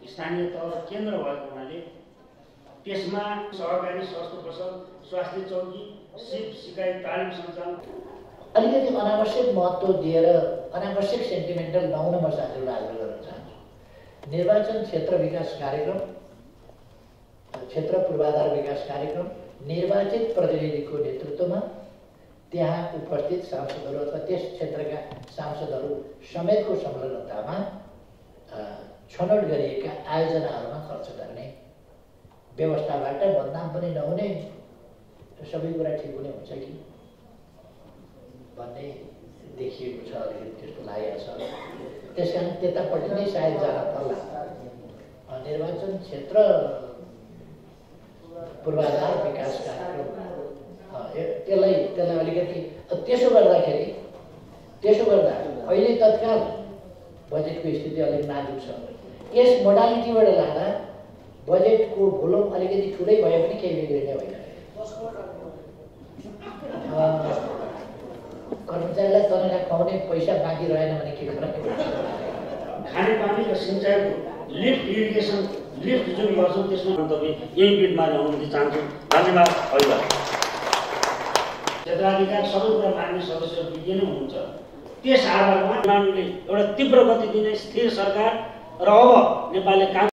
स्थानीय तह केन्द्र भएको हुनाले त्यसमा सहकारी स्वास्थ्य पसल, स्वास्थ्य चौकी, सिप सिकाइ तालिम सञ्चालन अलिकति अनावश्यक महत्त्व दिएर अनावश्यक सेन्टिमेन्टल नहुन म साथीहरूलाई आग्रह गर्न चाहन्छु। निर्वाचन क्षेत्र विकास कार्यक्रम, क्षेत्र पूर्वाधार विकास कार्यक्रम निर्वाचित प्रतिनिधिको नेतृत्वमा त्यहाँ उपस्थित सांसदहरू अथवा त्यस क्षेत्रका सांसदहरू समेतको संलग्नतामा छनौट गरिएका आयोजनाहरूमा खर्च गर्ने व्यवस्थाबाट बदनाम पनि नहुने, सबै कुरा ठिक हुने हुन्छ कि भन्ने देखिएको छ। अलिकति त्यस्तो लागेको छ। त्यस कारण त्यतापट्टि नै सायद जान पर्ला। निर्वाचन क्षेत्र पूर्वाधार विकास कार्यक्रम त्यसलाई अलिकति त्यसो गर्दा अहिले तत्काल बजेटको स्थिति अलिक नाजुक छ। यस मोडालिटीबाट लाँदा बजेटको भोल्युम अलिकति ठुलै भए पनि केही बिग्रिने होइन। कर्मचारीलाई तनखा खुवाउने पैसा बाँकी रहेन भने के गर्ने? खानेपानी र सिँचाइको लिफ्ट इरिगेसन लिफ्ट जुन गर्छौँ त्यसमा तपाईँ यही बिटमा अनुमति चाहन्छु। धन्यवाद। क्षेत्राधिकार सबै कुरा मान्ने सदस्यहरू विज्ञ नै हुनुहुन्छ। त्यस आधारमा एउटा तीव्र गति दिने स्थिर सरकार र अब नेपालले काम